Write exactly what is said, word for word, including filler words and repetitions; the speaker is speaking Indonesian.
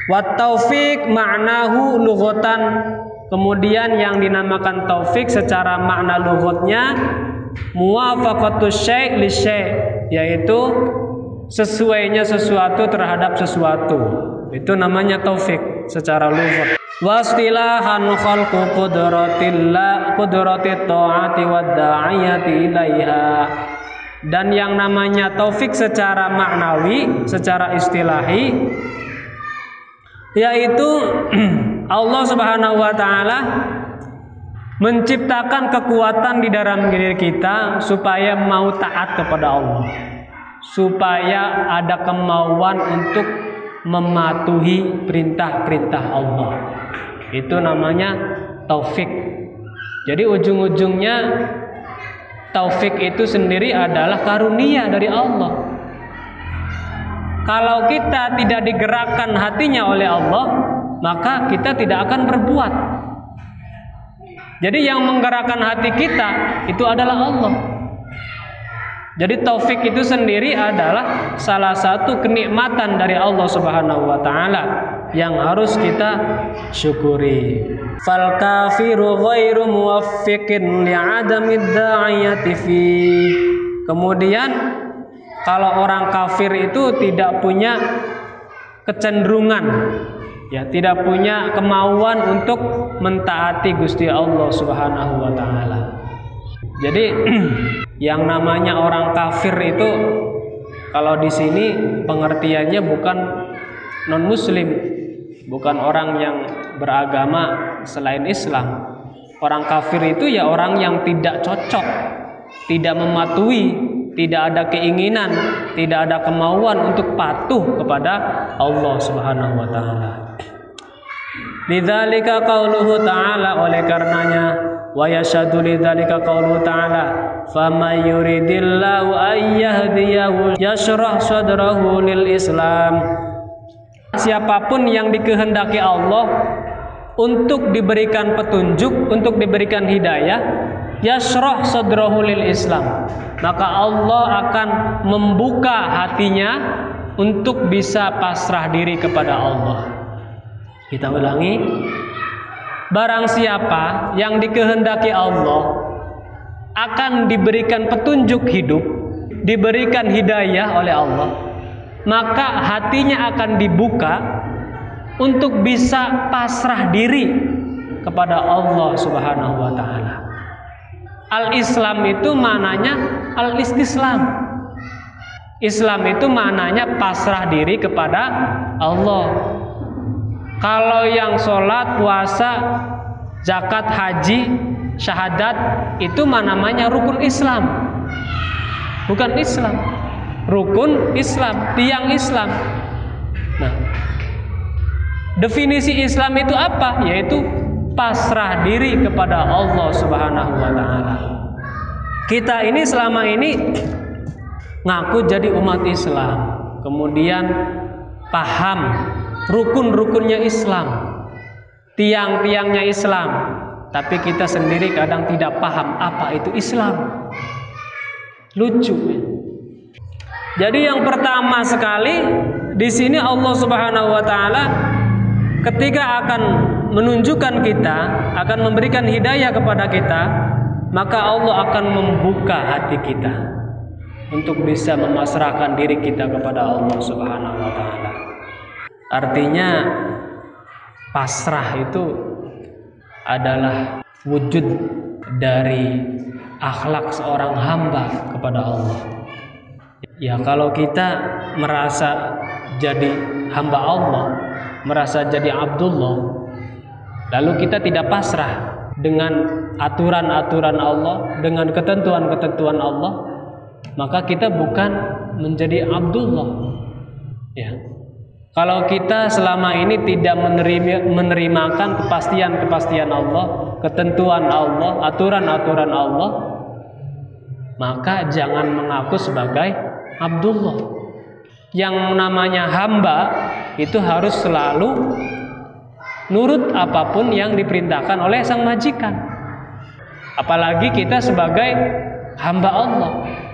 Wat taufik ma'nahu lughatan. Kemudian yang dinamakan taufik secara makna lughatnya muwafaqatus syai' li syai', yaitu sesuainya sesuatu terhadap sesuatu. Itu namanya taufik secara lughat. Wastilahan khalqu qudratillah qudratit ta'ati wad da'iyati ilaiha. Dan yang namanya taufik secara maknawi, secara istilahi, yaitu Allah Subhanahu wa taala menciptakan kekuatan di dalam diri kita supaya mau taat kepada Allah, supaya ada kemauan untuk mematuhi perintah-perintah Allah. Itu namanya taufik. Jadi ujung-ujungnya taufik itu sendiri adalah karunia dari Allah. Kalau kita tidak digerakkan hatinya oleh Allah, maka kita tidak akan berbuat. Jadi yang menggerakkan hati kita itu adalah Allah. Jadi taufik itu sendiri adalah salah satu kenikmatan dari Allah Subhanahu wa taala yang harus kita syukuri. Fal kafiru ghairu muwaffiqin li'adamid da'iyati fi. Kemudian kalau orang kafir itu tidak punya kecenderungan, ya, tidak punya kemauan untuk mentaati Gusti Allah Subhanahu wa taala. Jadi yang namanya orang kafir itu kalau di sini pengertiannya bukan non muslim, bukan orang yang beragama selain Islam. Orang kafir itu ya orang yang tidak cocok, tidak mematuhi, tidak ada keinginan, tidak ada kemauan untuk patuh kepada Allah Subhanahu wa taala. Lidzalika qauluhu ta'ala, oleh karenanya wa yashhadu lidzalika qauluhu ta'ala faman yuridillahu ayyahdiyahu yashrah sadrahu lil Islam. Siapapun yang dikehendaki Allah untuk diberikan petunjuk, untuk diberikan hidayah, yashrah sadrahu lil Islam, maka Allah akan membuka hatinya untuk bisa pasrah diri kepada Allah. Kita ulangi, barang siapa yang dikehendaki Allah akan diberikan petunjuk hidup, diberikan hidayah oleh Allah, maka hatinya akan dibuka untuk bisa pasrah diri kepada Allah Subhanahu wa taala. Al-Islam itu maknanya al-istislam. Islam itu maknanya pasrah diri kepada Allah. Kalau yang sholat, puasa, zakat, haji, syahadat itu namanya rukun Islam. Bukan Islam. Rukun Islam, tiang Islam. Nah, definisi Islam itu apa? Yaitu pasrah diri kepada Allah Subhanahu wa taala. Kita ini selama ini ngaku jadi umat Islam, kemudian paham rukun-rukunnya Islam, tiang-tiangnya Islam, tapi kita sendiri kadang tidak paham apa itu Islam. Lucu. Jadi yang pertama sekali di sini Allah Subhanahu wa taala ketika akan menunjukkan kita, akan memberikan hidayah kepada kita, maka Allah akan membuka hati kita untuk bisa memasrahkan diri kita kepada Allah Subhanahu wa taala. Artinya pasrah itu adalah wujud dari akhlak seorang hamba kepada Allah. Ya, kalau kita merasa jadi hamba Allah, merasa jadi Abdullah, lalu kita tidak pasrah dengan aturan-aturan Allah, dengan ketentuan-ketentuan Allah, maka kita bukan menjadi Abdullah. Ya. Kalau kita selama ini tidak menerima, menerimakan kepastian-kepastian Allah, ketentuan Allah, aturan-aturan Allah, maka jangan mengaku sebagai Abdullah. Yang namanya hamba itu harus selalu nurut apapun yang diperintahkan oleh sang majikan. Apalagi kita sebagai hamba Allah.